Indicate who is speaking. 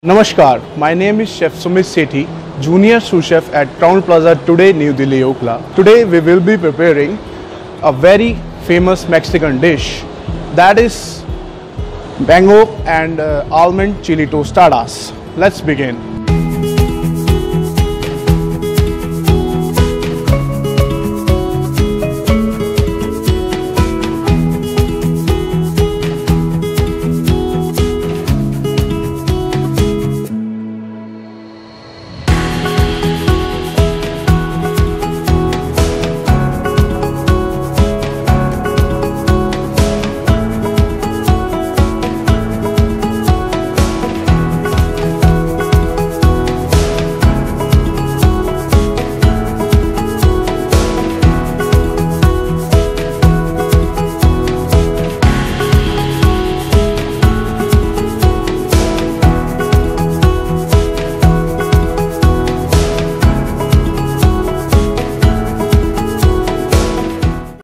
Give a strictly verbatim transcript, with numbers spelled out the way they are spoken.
Speaker 1: Namaskar, my name is Chef Sumit Sethi, Junior Sous Chef at Crowne Plaza today, New Delhi, Okhla. Today we will be preparing a very famous Mexican dish, that is mango and uh, almond chili tostadas. Let's begin.